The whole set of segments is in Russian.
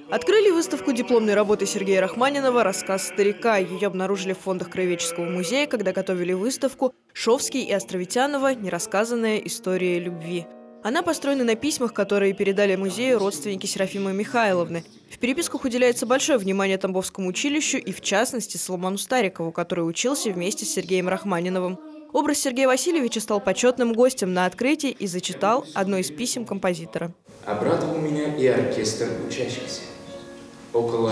Открыли выставку дипломной работы Сергея Рахманинова «Рассказ старика». Ее обнаружили в фондах Краеведческого музея, когда готовили выставку «Шовский и Островитянова. Нерассказанная история любви». Она построена на письмах, которые передали музею родственники Серафимы Михайловны. В переписках уделяется большое внимание Тамбовскому училищу и, в частности, Соломону Старикову, который учился вместе с Сергеем Рахманиновым. Образ Сергея Васильевича стал почетным гостем на открытии и зачитал одно из писем композитора. Обрадовал меня и оркестр учащихся. Около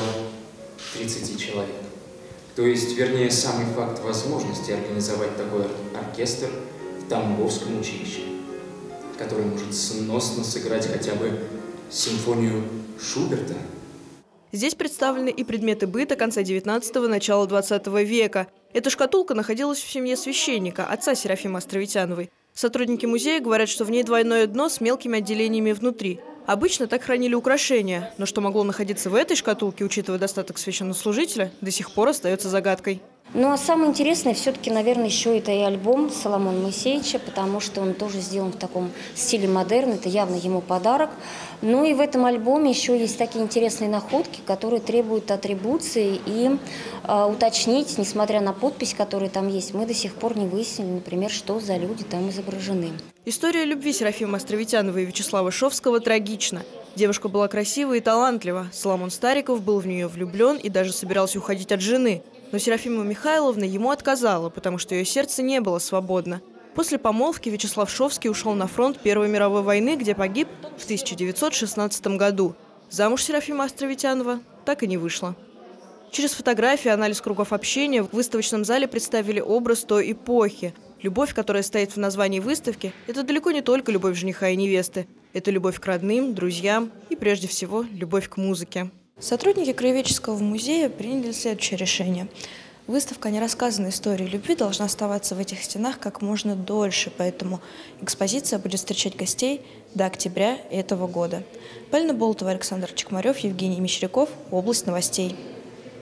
30 человек. То есть, вернее, самый факт возможности организовать такой оркестр в Тамбовском училище, который может сносно сыграть хотя бы симфонию Шуберта. Здесь представлены и предметы быта конца 19-го, начала 20 века. Эта шкатулка находилась в семье священника, отца Серафимы Островитяновой. Сотрудники музея говорят, что в ней двойное дно с мелкими отделениями внутри. Обычно так хранили украшения, но что могло находиться в этой шкатулке, учитывая достаток священнослужителя, до сих пор остается загадкой. Ну а самое интересное все-таки, наверное, еще это и альбом Соломона Моисеевича, потому что он тоже сделан в таком стиле модерн, это явно ему подарок. Ну и в этом альбоме еще есть такие интересные находки, которые требуют атрибуции и уточнить, несмотря на подпись, которая там есть, мы до сих пор не выяснили, например, что за люди там изображены. История любви Серафимы Островитяновой и Вячеслава Шовского трагична. Девушка была красива и талантлива. Соломон Стариков был в нее влюблен и даже собирался уходить от жены. Но Серафима Михайловна ему отказала, потому что ее сердце не было свободно. После помолвки Вячеслав Шовский ушел на фронт Первой мировой войны, где погиб в 1916 году. Замуж Серафима Островитянова так и не вышла. Через фотографии, анализ кругов общения в выставочном зале представили образ той эпохи. Любовь, которая стоит в названии выставки, это далеко не только любовь жениха и невесты. Это любовь к родным, друзьям и, прежде всего, любовь к музыке. Сотрудники Краеведческого музея приняли следующее решение. Выставка нерассказанной истории любви должна оставаться в этих стенах как можно дольше, поэтому экспозиция будет встречать гостей до октября этого года. Полина Болтова, Александр Чекмарев, Евгений Мещеряков. Область новостей.